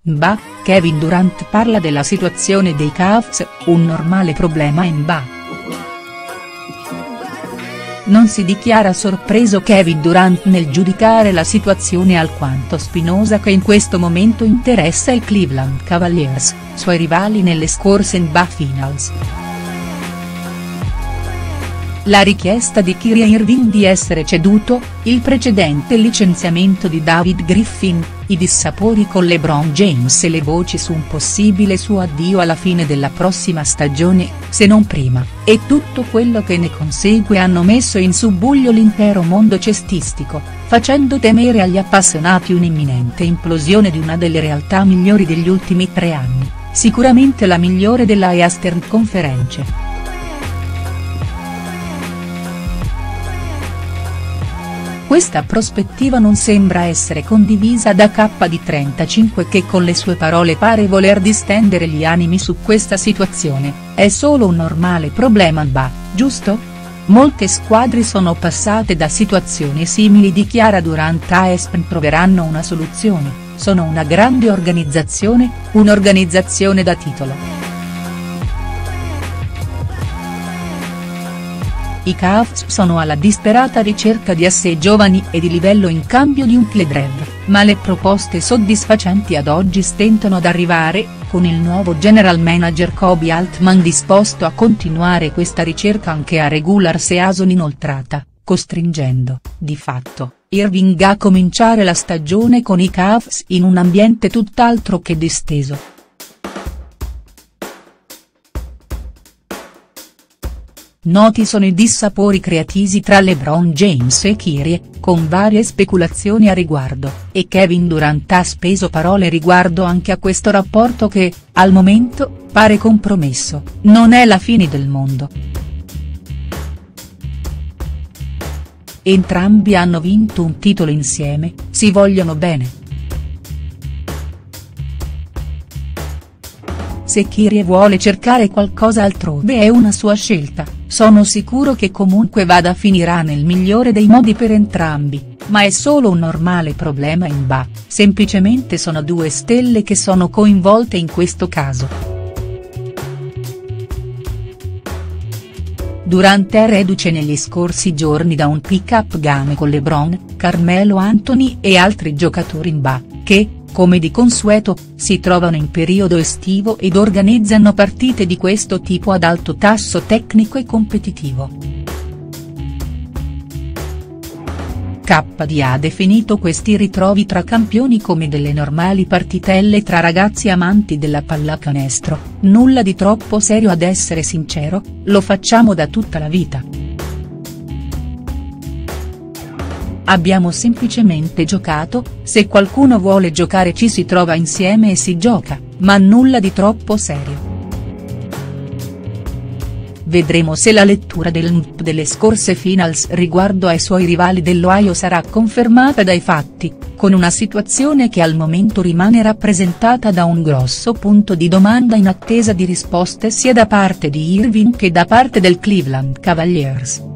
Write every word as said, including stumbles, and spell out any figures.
N B A, Kevin Durant parla della situazione dei Cavs, un normale problema in N B A. Non si dichiara sorpreso Kevin Durant nel giudicare la situazione alquanto spinosa che in questo momento interessa il Cleveland Cavaliers, suoi rivali nelle scorse N B A Finals. La richiesta di Kyrie Irving di essere ceduto, il precedente licenziamento di David Griffin, i dissapori con LeBron James e le voci su un possibile suo addio alla fine della prossima stagione, se non prima, e tutto quello che ne consegue hanno messo in subbuglio l'intero mondo cestistico, facendo temere agli appassionati un'imminente implosione di una delle realtà migliori degli ultimi tre anni, sicuramente la migliore della Eastern Conference. Questa prospettiva non sembra essere condivisa da K di trentacinque che con le sue parole pare voler distendere gli animi su questa situazione, è solo un normale problema N B A, giusto? Molte squadre sono passate da situazioni simili dichiara Durant a E S P N troveranno una soluzione, sono una grande organizzazione, un'organizzazione da titolo. I Cavs sono alla disperata ricerca di assei giovani e di livello in cambio di un Cledrev, ma le proposte soddisfacenti ad oggi stentano ad arrivare, con il nuovo general manager Koby Altman disposto a continuare questa ricerca anche a regular season inoltrata, costringendo, di fatto, Irving a cominciare la stagione con i Cavs in un ambiente tutt'altro che disteso. Noti sono i dissapori creatisi tra LeBron James e Kyrie, con varie speculazioni a riguardo, e Kevin Durant ha speso parole riguardo anche a questo rapporto che, al momento, pare compromesso, non è la fine del mondo. Entrambi hanno vinto un titolo insieme, si vogliono bene. Se Kyrie vuole cercare qualcosa altrove è una sua scelta, sono sicuro che comunque vada finirà nel migliore dei modi per entrambi, ma è solo un normale problema in N B A, semplicemente sono due stelle che sono coinvolte in questo caso. Durant è reduce negli scorsi giorni da un pick-up game con LeBron, Carmelo Anthony e altri giocatori in N B A, che, come di consueto, si trovano in periodo estivo ed organizzano partite di questo tipo ad alto tasso tecnico e competitivo. K D ha definito questi ritrovi tra campioni come delle normali partitelle tra ragazzi amanti della pallacanestro, nulla di troppo serio ad essere sincero, lo facciamo da tutta la vita. Abbiamo semplicemente giocato, se qualcuno vuole giocare ci si trova insieme e si gioca, ma nulla di troppo serio. Vedremo se la lettura del N B A delle scorse finals riguardo ai suoi rivali dell'Ohio sarà confermata dai fatti, con una situazione che al momento rimane rappresentata da un grosso punto di domanda in attesa di risposte sia da parte di Irving che da parte del Cleveland Cavaliers.